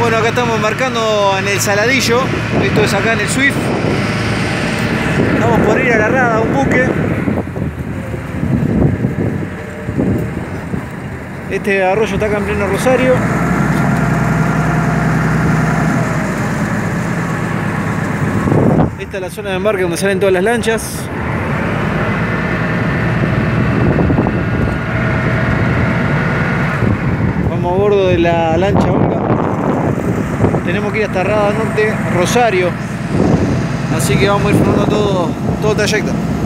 Bueno, acá estamos embarcando en el Saladillo. Esto es acá en el Swift. Estamos por ir a la rada a un buque. Este arroyo está acá en pleno Rosario. Esta es la zona de embarque donde salen todas las lanchas. Vamos a bordo de la lancha Olga. Tenemos que ir hasta Rada Norte, Rosario. Así que vamos a ir formando todo el trayecto.